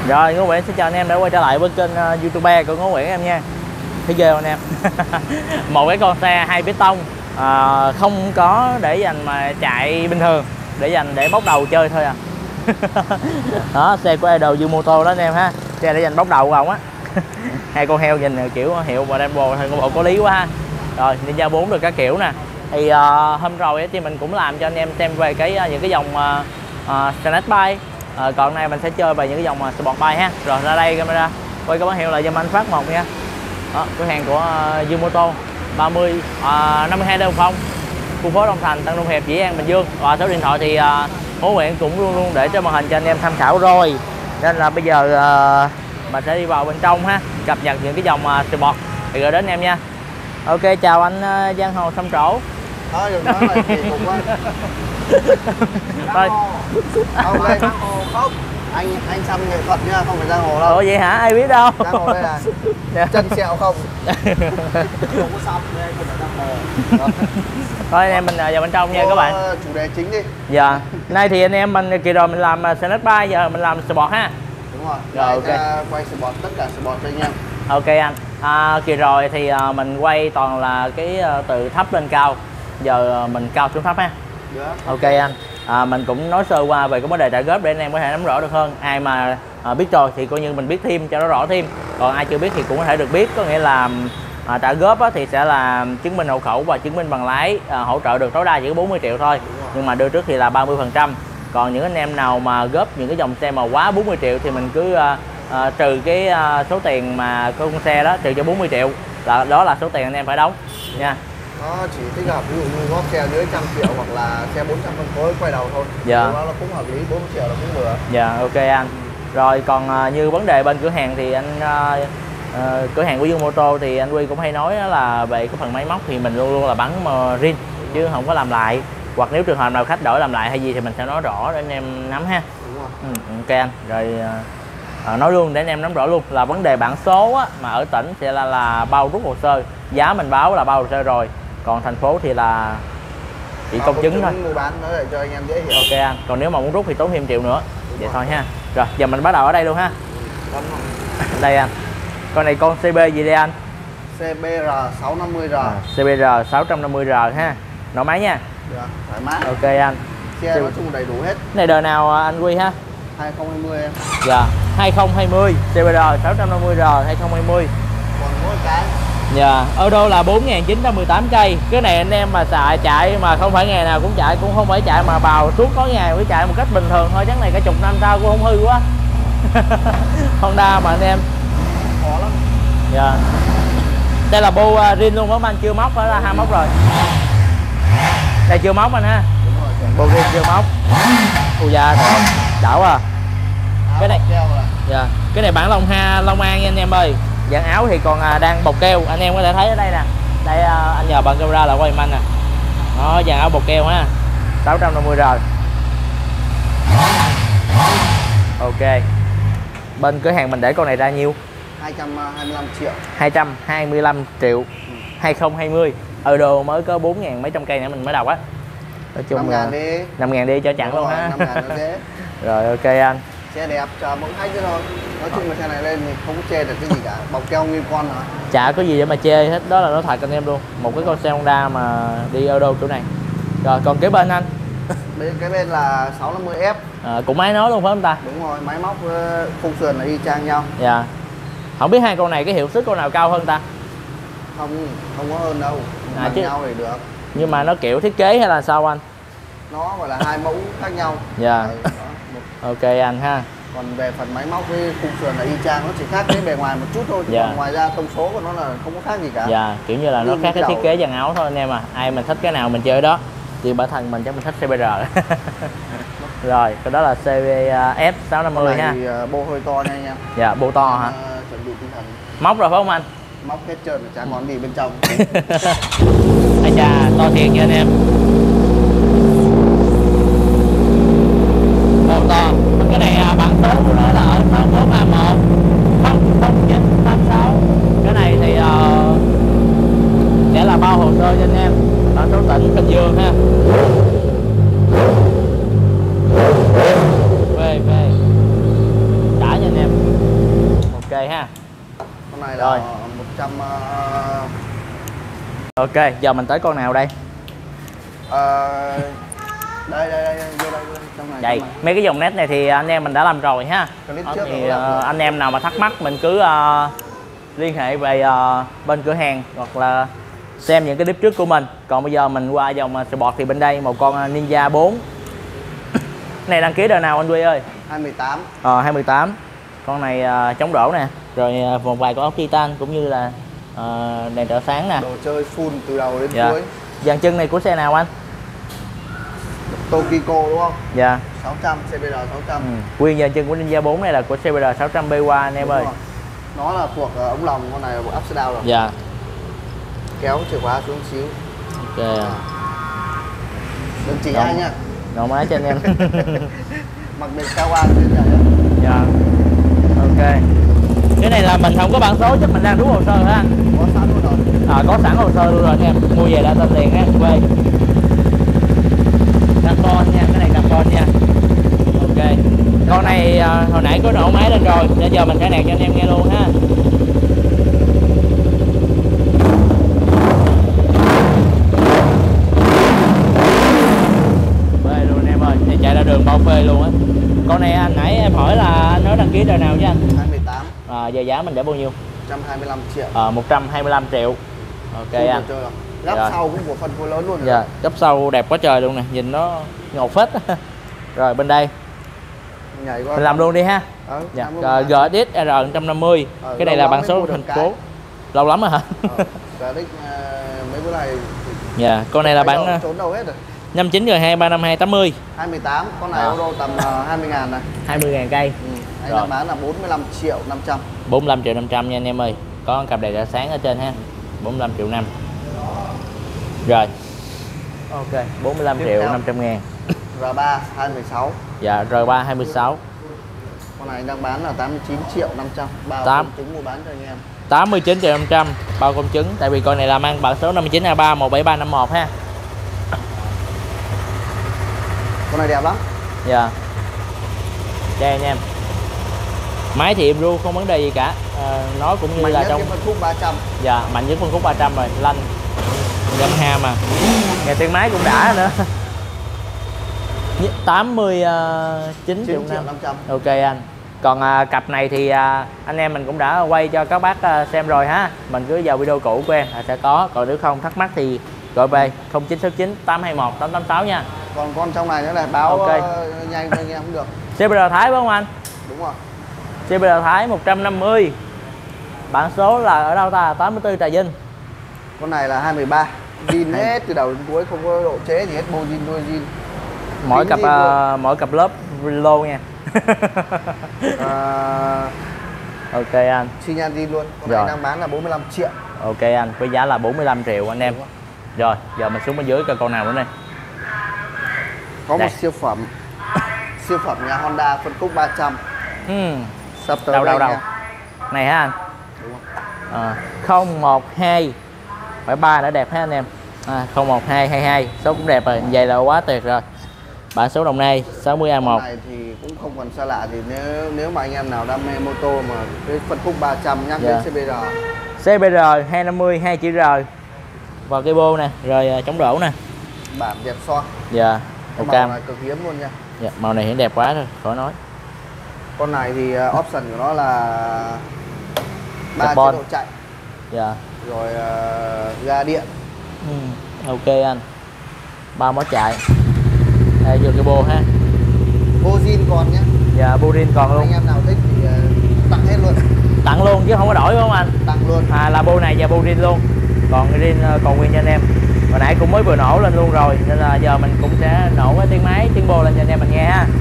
Rồi Ngô Nguyễn xin chào anh em đã quay trở lại với kênh YouTube của Ngô Nguyễn em nha. Thấy ghê không anh em? Một cái con xe 2 piston không có để dành mà chạy bình thường, để dành để bốc đầu chơi thôi à. Đó, xe của Idol Dương Mô Tô đó anh em ha. Xe để dành bốc đầu không á. Hai con heo nhìn kiểu hiệu Brembo hơi có lý quá ha. Rồi Ninja 4 được các kiểu nè. Thì hôm rồi thì mình cũng làm cho anh em xem về những cái dòng Snack Bike. Còn này mình sẽ chơi về những cái dòng Sport Bike ha. Rồi ra đây camera quay cái báo hiệu là giùm anh Phát 1 nha. Đó, cửa hàng của Dương Mô Tô 52 Lê Hồng Phong, khu phố Đông Thành, Tân Đông Hiệp, Dĩ An, Bình Dương. Và số điện thoại thì Ngô Nguyễn cũng luôn để trên màn hình cho anh em tham khảo rồi. Nên là bây giờ mình sẽ đi vào bên trong ha, cập nhật những cái dòng Sport thì gửi đến anh em nha. Ok, chào anh Giang Hồ Xăm Trổ. Thôi đừng nói là kỳ cục quá. Thôi. Không đây Giang Hồ không. Anh xăm nghệ thuật nha, không phải Giang Hồ đâu. Ủa vậy hả? Ai biết đâu. Giang Hồ đây là chân sẹo không. Không có xăm đây, không phải Giang Hồ. Thôi anh em mình vào bên trong nha các bạn. Chủ đề chính đi. Dạ. Nay thì anh em mình kỳ rồi mình làm Snack Bike, giờ mình làm Sport ha. Đúng rồi. Rồi ok. Quay Sport tất cả Sport cho anh em. Ok anh. Kỳ rồi thì mình quay toàn là cái từ thấp lên cao. Giờ mình cao xuống thấp ha. Yeah. Ok anh. Mình cũng nói sơ qua về cái vấn đề trả góp để anh em có thể nắm rõ được hơn. Ai mà biết rồi thì coi như mình biết thêm cho nó rõ thêm. Còn ai chưa biết thì cũng có thể được biết. Có nghĩa là trả góp thì sẽ là chứng minh hộ khẩu và chứng minh bằng lái, hỗ trợ được tối đa chỉ có 40 triệu thôi. Nhưng mà đưa trước thì là 30%. Còn những anh em nào mà góp những cái dòng xe mà quá 40 triệu thì mình cứ trừ cái số tiền mà con xe đó, trừ cho 40 triệu là đó là số tiền anh em phải đóng nha. Nó chỉ thích hợp ví dụ như góp xe dưới 100 triệu hoặc là xe 400 phân khối quay đầu thôi. Dạ. Đó là cũng hợp lý, 40 triệu là cũng vừa. Dạ ok anh. Rồi còn như vấn đề bên cửa hàng thì anh cửa hàng của Dương Mô Tô thì anh Huy cũng hay nói là về cái phần máy móc thì mình luôn luôn là bắn zin chứ không có làm lại, hoặc nếu trường hợp nào khách đổi làm lại hay gì thì mình sẽ nói rõ để anh em nắm ha. Đúng rồi. Ok anh. Rồi nói luôn để anh em nắm rõ luôn là vấn đề bản số á, mà ở tỉnh sẽ là bao rút hồ sơ, giá mình báo là bao hồ sơ rồi, còn thành phố thì là chỉ công chứng thôi. Mua bán nó để cho anh em dễ hiểu. Ok anh. Còn nếu mà muốn rút thì tốn thêm triệu nữa. Đúng vậy rồi. Thôi ha. Rồi giờ mình bắt đầu ở đây luôn ha. Đây anh. Con này con CB gì đây anh? CBR 650R. CBR 650R ha. Nổ máy nha. Được, thoải mái. Ok anh. Xe nói chung đầy đủ hết. Này đời nào anh Huy ha? 2020 em. Dạ, 2020 CBR 650R 2020. Còn mỗi cái. Dạ, ở đâu là 4.918 cây. Cái này anh em mà chạy mà không phải ngày nào cũng chạy, cũng không phải chạy mà vào suốt có ngày mới chạy một cách bình thường thôi, chắc này cả chục năm sau cũng không hư quá. Honda mà anh em. Khó lắm. Dạ. Đây là bô zin luôn phải không anh? Chưa móc phải là hai móc rồi. Đây chưa móc anh ha. Đúng rồi. Bô zin chưa móc. Ui da, đảo à. Cái này dạ, cái này bản Long An nha anh em ơi. Dạng áo thì còn đang bọc keo, anh em có thể thấy ở đây nè. Đây anh nhờ bằng camera là quay manh nè. Đó, dàn áo bọc keo ha. 650R. Ok. Bên cửa hàng mình để con này ra nhiêu? 225 triệu. 225 triệu. 2020. Ở đồ mới có 4.000 mấy trăm cây nữa mình mới đọc á. Nói chung là 5.000 đi cho chặn luôn ha. 5.000 nó dễ. Rồi ok anh. Xe đẹp chờ mỗi khách chứ thôi. Nói chung là xe này lên thì không có chê được cái gì cả. Bọc keo nguyên con hả? Chả có gì để mà chê hết, đó là nó thật anh em luôn. Một cái con xe Honda mà đi ở đâu chỗ này. Rồi còn kế bên anh? Cái bên là 650F. Cũng máy nói luôn phải không ta? Đúng rồi, máy móc khung sườn là y chang nhau. Dạ. Không biết hai con này cái hiệu suất con nào cao hơn ta? Không có hơn đâu. Bằng chứ nhau thì được. Nhưng mà nó kiểu thiết kế hay là sao anh? Nó gọi là hai mẫu khác nhau. Dạ. Ok anh ha. Còn về phần máy móc với khung sườn là y chang, nó chỉ khác cái bề ngoài một chút thôi. Dạ. Còn ngoài ra thông số của nó là không có khác gì cả. Dạ, kiểu như là nó khác cái thiết kế dàn áo thôi anh em à. Ai mình thích cái nào mình chơi đó. Thì bản thân mình chắc mình thích CBR. Rồi, cái đó là CBF 650 ha. Thì bô hơi to nha anh em. Dạ, bô to hả? Chuẩn bị tinh thần. Móc rồi phải không anh? Móc hết trơn rồi, chả còn gì bên trong. Ây da, to thiệt nha anh em. Bô to. Cái này bản số của nó là ở 6431 0986. Cái này thì sẽ là bao hồ sơ cho anh em. Ở số tỉnh Bình Dương ha. Về đã nha anh em. ha. Con này là Rồi. 100 Ok, giờ mình tới con nào đây? đây vô đây trong này. Đây, mấy cái dòng nét này thì anh em mình đã làm rồi ha. Clip Đó, trước thì nó làm rồi. anh em nào mà thắc mắc mình cứ liên hệ về bên cửa hàng hoặc là xem những cái clip trước của mình. Còn bây giờ mình qua dòng Sport thì bên đây một con Ninja 4. Này đăng ký đời nào anh Duy ơi? 28. 28. Con này chống đổ nè, rồi một vài con ốc titan cũng như là đèn trợ sáng nè. Đồ chơi full từ đầu đến Dạ. cuối. Dàn chân này của xe nào anh? Tokiko đúng không? Dạ. 600 CBR 600. Nguyên dàn chân của Ninja 4 này là của CBR 600 BWA anh em Đúng ơi. rồi. Nó là thuộc ống lồng, con này là bộ upside down rồi. Dạ. Kéo chìa khóa xuống xíu. Ok. Đừng chỉ Đúng. ai nha. Nổ máy cho anh em. Mặc định cao an trên này nhá. Dạ. Ok. Cái này là mình không có bản số, chắc mình đang đúng hồ sơ hả anh? Có sẵn luôn rồi. Có sẵn hồ sơ luôn rồi anh em. Mua về đã tên liền ha. Quê. Carbon nha, cái này carbon nha. Ok. Con này hồi nãy có nổ máy lên rồi, bây giờ mình sẽ nẹt cho anh em nghe luôn ha. Phê luôn anh em ơi, thì chạy ra đường bao phê luôn á. Con này anh nãy em hỏi là anh nói đăng ký đời nào chứ anh? 28. Giờ giá mình để bao nhiêu? 125 triệu. 125 triệu. Ok Full anh. đồ chơi rồi. Gấp Rồi. sau cũng của phân khối lớn luôn rồi. Dạ, gấp sau đẹp quá trời luôn nè, nhìn nó ngầu phết. Rồi bên đây Nhảy qua. mình làm luôn đi ha. Dạ. làm luôn. GX R 150. Cái này lâu là lắm bản mới số mua được thành cái. phố. Lâu lắm rồi hả? GX mấy bữa này Dạ, con này là bản trốn đâu hết rồi. 59 rồi 235 280. 28, con này À. euro tầm 20.000 này. 20.000 cây. Anh Rồi. đang bán là 45 triệu 500. 45 triệu 500 nha anh em ơi. Có cặp đèn rạng sáng ở trên ha. 45 triệu 5. Rồi. Ok, 45 Tiếp triệu theo. 500 ngàn. R3 216. Dạ, R3 26. Con này anh đang bán là 89 triệu 500. Bao 8. công chứng mua bán cho anh em. 89 triệu 500 bao công chứng, tại vì con này là mang bản số 59 A3 17351 ha. Con này đẹp lắm. Dạ. Đây anh em. Máy thì im ru không vấn đề gì cả. Nó cũng như Mạnh là nhất trong cái phân khúc 300. dạ mạnh nhất phân khúc 300 rồi, lanh. Yamaha mà. Nghe tiếng máy cũng đã nữa. 89 triệu 9 triệu 500. Ok anh. Còn cặp này thì anh em mình cũng đã quay cho các bác xem rồi ha. Mình cứ vào video cũ của em sẽ có. Còn nếu không thắc mắc thì gọi về 0969 821 886 nha. Còn con trong này nữa này báo Ok. nhanh cho anh em cũng được. CBR Thái phải không anh? Đúng rồi. CBR Thái 150. Bản số là ở đâu ta? 84 Trà Vinh. Con này là 213. Zin hết từ đầu đến cuối, không có độ chế gì hết, bô zin đuôi zin. Mỗi cặp lớp lô nha. Ok anh. Xi nhan zin luôn. Con Rồi. này đang bán là 45 triệu. Ok anh, với giá là 45 triệu anh em. Đúng rồi. Rồi, giờ mình xuống bên dưới coi con nào nữa đây. Có Đây. một siêu phẩm. Siêu phẩm nhà Honda phân khúc 300. Sắp tới Đâu đây đâu đâu. nha. Này ha anh. Đúng rồi. 012 phải 3 đã đẹp ha anh em. 01222 số cũng đẹp rồi, vậy là quá tuyệt rồi. Bản số Đồng Nai 60A1. Con này thì cũng không còn xa lạ, thì nếu mà anh em nào đam mê mô tô mà cái phân khúc 300 nhắc Dạ. đến CBR. CBR 250 2 chữ R. Và cây bô nè, rồi chống đổ nè. Bản đẹp son. Dạ. Cái Màu màu cam. này cực hiếm luôn nha. Dạ, màu này hiện đẹp quá rồi, khỏi nói. Con này thì option của nó là 3 chế Carbon. độ chạy, Dạ. rồi ga điện. Ok anh. 3 mó chạy. Đây vô cây bô ha. Vô zin còn nhé. Dạ, Burin còn luôn. Anh em nào thích thì tặng hết luôn. Tặng luôn chứ không có đổi đúng không anh? Tặng luôn. Là bô này và bô rin luôn. Còn cái rin còn nguyên cho anh em. Hồi nãy cũng mới vừa nổ lên luôn rồi, nên là giờ mình cũng sẽ nổ cái tiếng máy, tiếng bô lên cho anh em mình nghe ha.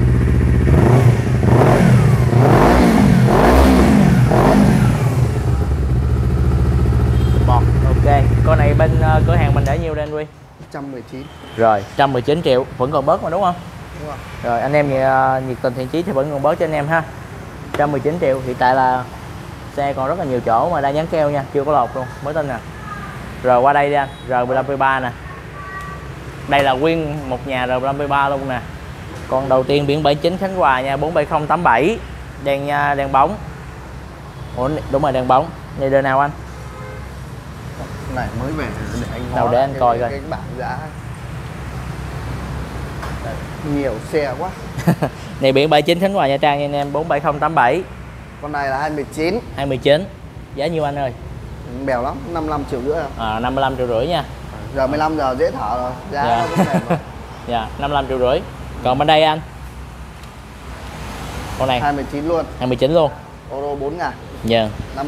Bọt, ok. Con này bên cửa hàng mình để nhiêu đây anh Huy? 119. Rồi, 119 triệu, vẫn còn bớt mà đúng không? Đúng rồi. Rồi anh em nhiệt tình thiện chí thì vẫn còn bớt cho anh em ha. 119 triệu, hiện tại là xe còn rất là nhiều chỗ mà đang dán keo nha, chưa có lột luôn, mới tin nè. Rồi qua đây đi anh, R15V3 nè. Đây là nguyên một nhà R15V3 luôn nè. Con đầu tiên biển 79 Khánh Hòa nha, 47087. Đèn bóng. Ủa, đúng rồi, đèn bóng. Này đời nào anh? Này mới về để anh Đâu ngó để anh coi coi. cái bảng giá. Đây, nhiều xe quá. Này biển 79 Khánh Hòa Nha Trang nha anh em, 47087. Con này là 219. 219. Giá nhiêu anh ơi? Bèo lắm, 55,5 triệu không? 55,5 triệu nha. Giờ 15 giờ dễ thở rồi, giá Dạ. nó cũng mềm rồi. Dạ, 55,5 triệu. Còn bên đây anh? Con này 219 luôn. 219 luôn. Ô tô 4 ngàn. Dạ.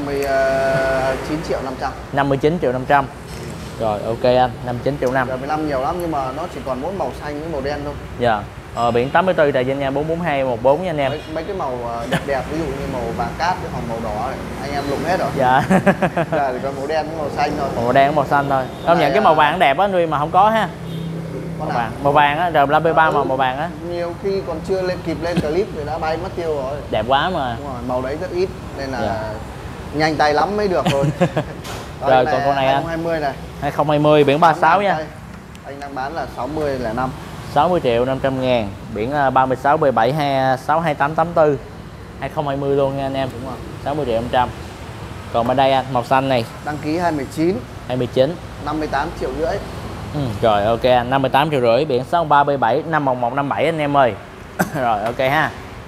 59 triệu 500. 59 triệu 500. Rồi ok anh, 59 triệu 5. Giờ 15 nhiều lắm nhưng mà nó chỉ còn mỗi màu xanh với màu đen thôi. Dạ. Biển 84 Trà Vinh nha, 44214 nha anh em. Mấy cái màu đẹp đẹp, ví dụ như màu vàng cát với màu đỏ này, anh em lụng hết rồi. Dạ. Giờ thì còn màu đen với màu xanh thôi. Màu đen màu xanh thôi. Công nhận cái màu vàng đẹp á Nuôi mà không có ha. Màu vàng á, rồi B3 màu vàng á. Nhiều khi còn chưa kịp lên clip thì đã bay mất tiêu rồi. Đẹp quá mà. Đúng rồi, màu đấy rất ít nên là nhanh tay lắm mới được rồi. Rồi còn con này anh. 2020 này. 2020 biển 36 nha. Anh đang bán là 60,5. 60 triệu 500 ngàn. Biển 36 B7 6284 2020 luôn nha anh em. Đúng rồi. 60 triệu 500. Còn bên đây anh, màu xanh này. Đăng ký 219. 219. 58,5 triệu. Rồi ok anh, 58,5 triệu. Biển 63 B7 51157 anh em ơi. Rồi ok ha.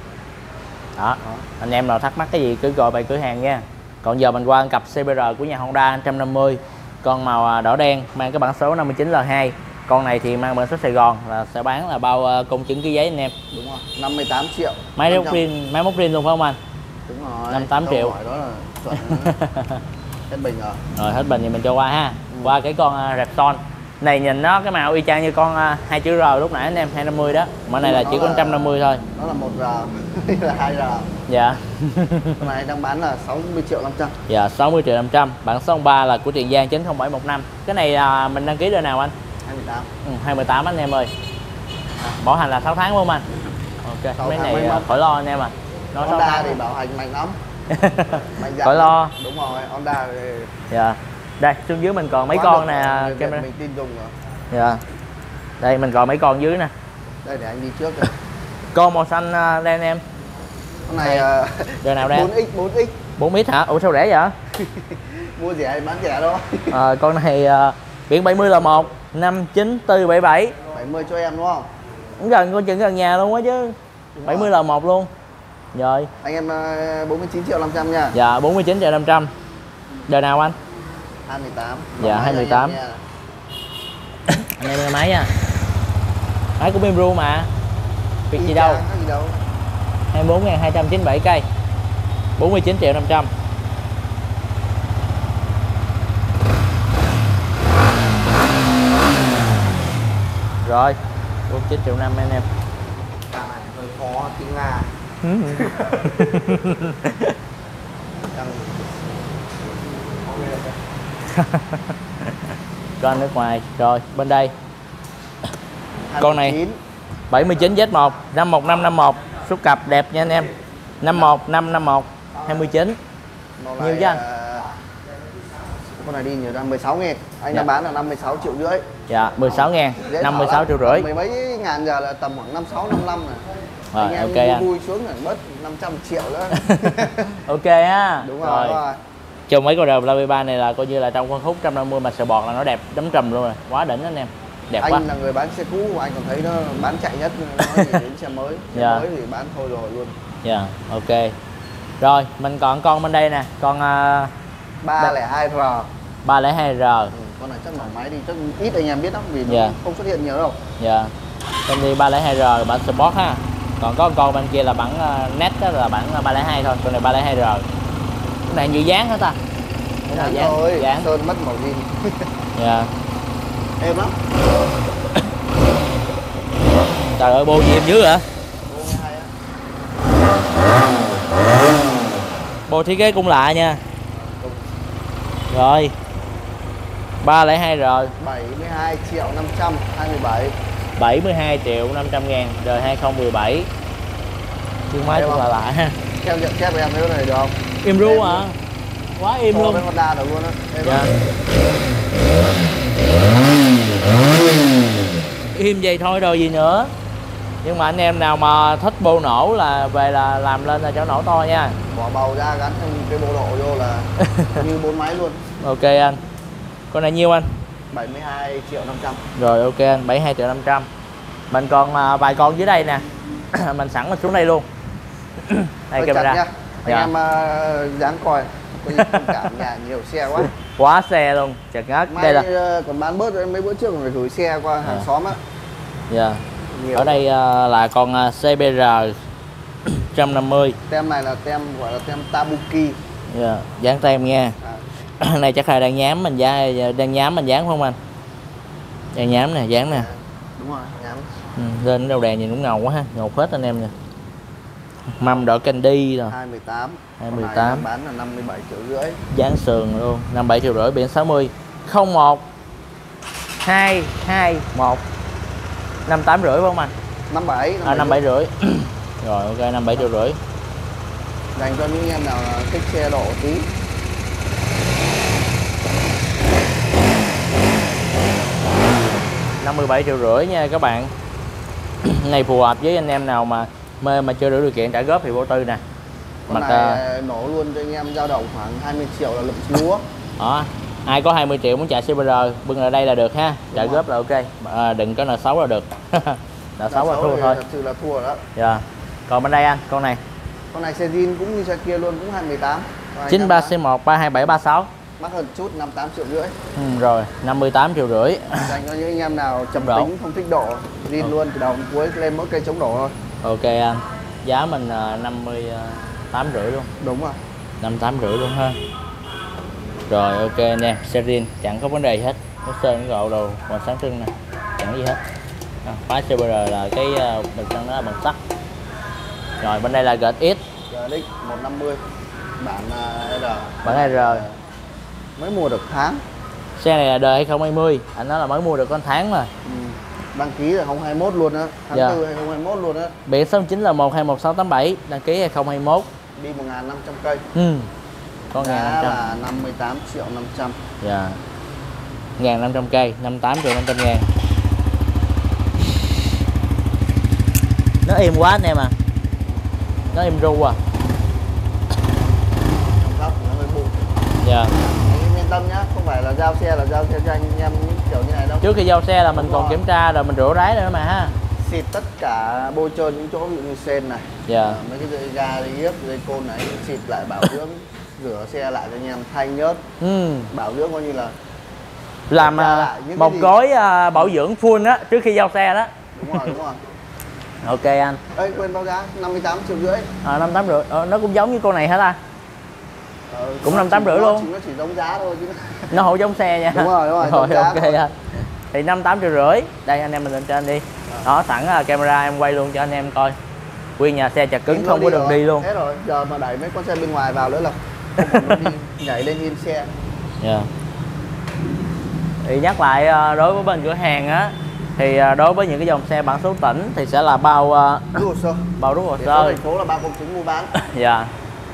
Đó. Anh em nào thắc mắc cái gì cứ gọi về cửa hàng nha. Còn giờ mình qua cặp CBR của nhà Honda 150. Con màu đỏ đen mang cái bản số 59L2. Con này thì mang biển số Sài Gòn là sẽ bán là bao công chứng ký giấy anh em. Đúng rồi, 58 triệu. Máy móc riêng luôn phải không anh? Đúng rồi. 58 triệu. Hỏi đó là chuẩn. Hết bình rồi. Rồi hết bình thì mình cho qua ha. Qua cái con Repsol. Này nhìn nó cái màu y chang như con 2 chữ R lúc nãy anh em, 250 đó. Mà này là chỉ có 150 thôi. Nó là 1R, là 2R. Dạ. Con này đang bán là 60 triệu 500. Dạ, 60 triệu 500. Bản số 3 là của Tiền Giang 90715. Cái này mình đăng ký đời nào anh? 28. 28 anh em ơi. Bảo hành là 6 tháng luôn anh. Ok, mấy này khỏi lo anh em à. Nó Honda thì bảo hành mạnh lắm. Mạnh khỏi lo. Đúng rồi, Honda thì... Dạ. Đây, xuống dưới mình còn mấy con nè. Mình tin dùng rồi. Dạ. Đây mình còn mấy con dưới nè. Đây để anh đi trước rồi. Con màu xanh đây anh em. Con này đời nào đây? 4X. 4X hả? Ủa sao rẻ vậy? Mua rẻ bán rẻ thôi. Con này biển 70 là 1 59477. 70 cho em đúng không? Cũng gần, con chừng gần nhà luôn á chứ. Đúng 70 là 1 luôn. Rồi. Anh em 49 triệu 500 nha. Dạ 49 triệu 500. Đời nào anh? 28. Dạ 28. Anh em nghe máy nha. Máy của Bimru mà. Việc gì đâu. 24.297 cây. 49 triệu 500. Rồi 49 triệu 5 anh em. Cả này hơi khó tiếng Nga. Con nước ngoài. Rồi bên đây con này 79 Z1 51551 số cặp đẹp nha anh em. 51551 29. Nhiều chứ anh? Con này đi nhiều ra 16 000. Anh đã bán là 56,5 triệu. Dạ 16.000. 56,5 triệu. Mười mấy ngàn giờ là tầm khoảng 56 55 này. Rồi anh em ok anh. vui xuống là mất 500 triệu nữa. Ok á. Đúng rồi. Trong mấy con đời B3 này là coi như là trong phân khúc 150 mà sờ bọt là nó đẹp đấm trùm luôn rồi. Quá đỉnh anh em. Đẹp anh quá. Anh là người bán xe cũ, anh còn thấy nó bán chạy nhất, nói gì đến xe mới. Xe mới thì bán thôi rồi luôn. Dạ, ok. Rồi, mình còn con bên đây nè, con 302R. 302R. Con này chắc nổ máy đi, chắc ít anh em biết lắm vì nó không xuất hiện nhiều đâu. Dạ. Bên đi 302R bản Sport ha. Còn có con bên kia là bản Net đó là bản 302 thôi, con này 302R. Cái này như dán hả ta? Dán thôi, sơn mất màu zin. Dạ. Êm lắm. Trời ơi, bô gì em dữ hả? Bô thiết kế cũng lạ nha. Rồi 302R 72 triệu 527. 72 triệu 500 ngàn. Đời 2017. Chương máy cũng là lạ ha. Theo nhận xét của em thấy này được không? Im ru hả? Quá im luôn. Bên Honda được luôn á. Dạ. Im vậy thôi rồi gì nữa. Nhưng mà anh em nào mà thích bô nổ là về là làm lên là cho nổ to nha. Bỏ bầu ra gắn thêm cái bộ độ vô là như 4 máy luôn. Ok anh. Con này nhiêu anh? 72 triệu 500. Rồi ok anh, 72 triệu 500. Mình còn vài con dưới đây nè. Mình sẵn mình xuống đây luôn. Đây Hơi camera. nha. Anh Dạ. em dáng coi. Thông cảm nhà nhiều xe quá. Quá xe luôn, chật ngất. Mai Đây là còn bán bớt mấy bữa trước còn phải gửi xe qua hàng xóm á. dạ. Nhiều. Ở đây là con CBR 150. Tem này là tem gọi là tem Tabuki. Dạ, dán tem nha. Này chắc là đang nhám mình dán không anh? Đang nhám nè, dán nè. Đúng rồi, nhám. Lên đầu đèn nhìn cũng ngầu quá ha, ngầu hết anh em nè. Mâm đỏ candy rồi. 218. 218. Bán là 57 triệu rưỡi. Dán sườn luôn, 57 triệu rưỡi, biển 60. 01 221 58 rưỡi phải không anh? 57. 57 rưỡi. Rồi ok, 57 triệu rưỡi. Dành cho những em nào thích xe độ tí. Năm 57 triệu rưỡi nha các bạn. Này phù hợp với anh em nào mà mê mà chưa đủ điều kiện trả góp thì vô tư nè. Con Mặt này nổ luôn cho anh em dao động khoảng 20 triệu là lụm lúa. đó, ai có 20 triệu muốn chạy CBR bưng ở đây là được ha, trả góp là ok. Đừng có nợ xấu là được. Nợ xấu là thua thôi. Thật sự là thua đó. Dạ. Còn bên đây anh, con này Con này xe zin cũng như xe kia luôn, cũng 218. 93 C1 32736. Mắc hơn chút, 58 triệu rưỡi. Rồi 58 triệu rưỡi. Dành cho những anh em nào chậm Độ. tính không thích độ, zin luôn từ đầu đến cuối lên mỗi cây chống độ thôi. Ok anh. Giá mình 58 rưỡi luôn. Đúng rồi. 58 rưỡi luôn ha. Rồi ok nè, serin chẳng có vấn đề gì hết. Nó sơn gạo đồ còn sáng trưng nè, chẳng gì hết. Khóa CBR là cái bình chân nó là bằng sắt. Rồi bên đây là GX GX 150 bản R. bản R. Mới mua được tháng. Xe này là đời 2020, anh nói là mới mua được con tháng mà. Đăng ký là 2021 luôn á, tháng Dạ. 4 2021 luôn á. Biển số 9 là 121687, đăng ký 2021. Đi 1.500 cây. Con Giá 1.500. là 58 triệu 500. Dạ. 1.500 cây, 58 triệu 500 ngàn. Nó im quá anh em à. Nó im ru à. Trong góc nó hơi bụi. Dạ. Anh em yên tâm nhá, không phải là giao xe cho anh em những kiểu như này đâu. Trước khi giao xe là mình Đúng còn rồi. kiểm tra rồi mình rửa ráy nữa mà ha. Xịt tất cả bôi trơn những chỗ ví dụ như sên này. Dạ. Mấy cái dây ga, dây yếc, dây côn này xịt lại bảo dưỡng, rửa xe lại cho anh em, thanh nhớt, bảo dưỡng coi như là Làm lại những một cái gì. gói bảo dưỡng full á trước khi giao xe đó. Đúng rồi, đúng rồi. Ok anh. Ê, quên báo giá 58 triệu rưỡi. 58 rưỡi. Nó cũng giống như con này hả ta? Cũng 58 rưỡi luôn. Nó chỉ giống giá thôi chứ. Nó không giống xe nha. Đúng rồi, Rồi giống giá ok thôi. anh. Thì 58 triệu rưỡi. Đây anh em mình lên trên đi. Đó sẵn camera em quay luôn cho anh em coi. Nguyên nhà xe chặt cứng Tính không nó có đường rồi. đi luôn. Thế rồi, giờ mà đẩy mấy con xe bên ngoài vào nữa là không còn nó đi nhảy lên yên xe. Dạ. Thì nhắc lại đối với bên cửa hàng á thì đối với những cái dòng xe bản số tỉnh thì sẽ là bao Đúng hồ sơ. bao đúng hồ Biển số sơ. thành phố là 3 công chứng mua bán. Dạ.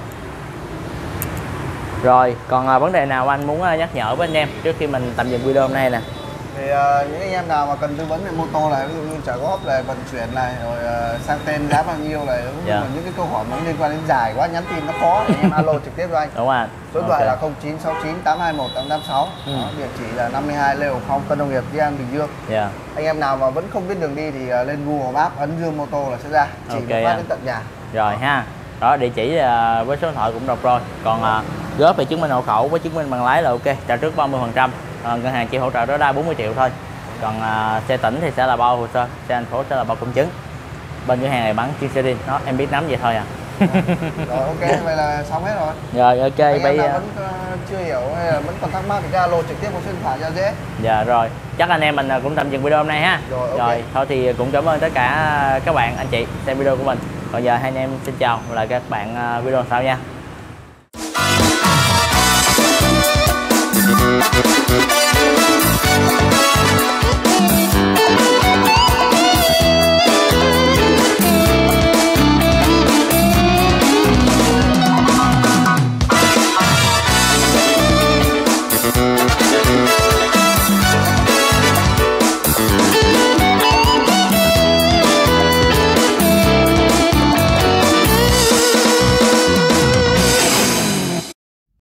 Rồi còn vấn đề nào anh muốn nhắc nhở với anh em trước khi mình tạm dừng video hôm nay nè? Thì những anh em nào mà cần tư vấn về mô tô này, ví dụ như trả góp này, vận chuyển này, rồi sang tên giá bao nhiêu này, Dạ. những cái câu hỏi mà liên quan đến dài quá nhắn tin nó khó thì anh em alo trực tiếp cho anh. Đúng không anh? Số điện thoại là 0969 821 886. Đó, địa chỉ là 52 Lê Hồng Phong, Tân Nông Nghiệp, Di An, Bình Dương. Dạ. Anh em nào mà vẫn không biết đường đi thì lên Google Maps ấn Dương Mô Tô là sẽ ra, chỉ Ok một phát anh. đến tận nhà. Rồi ha. Đó địa chỉ với số điện thoại cũng đọc rồi. Còn góp về chứng minh hộ khẩu với chứng minh bằng lái là ok, trả trước 30%. Ngân hàng chỉ hỗ trợ tối đa 40 triệu thôi. Còn xe tỉnh thì sẽ là bao hồ sơ, xe thành phố sẽ là bao công chứng. Bên cửa hàng này bán chuyên xe đi, nó em biết nắm vậy thôi à. Rồi ok, vậy là xong hết rồi. Rồi ok Anh bây em nào giờ vẫn chưa hiểu hay là vẫn còn thắc mắc thì cứ alo trực tiếp qua số điện thoại cho dễ. dạ rồi chắc anh em mình cũng tạm dừng video hôm nay ha. Rồi, ok. Rồi thôi thì cũng cảm ơn tất cả các bạn anh chị xem video của mình. Còn giờ hai anh em xin chào và lại các bạn video sau nha.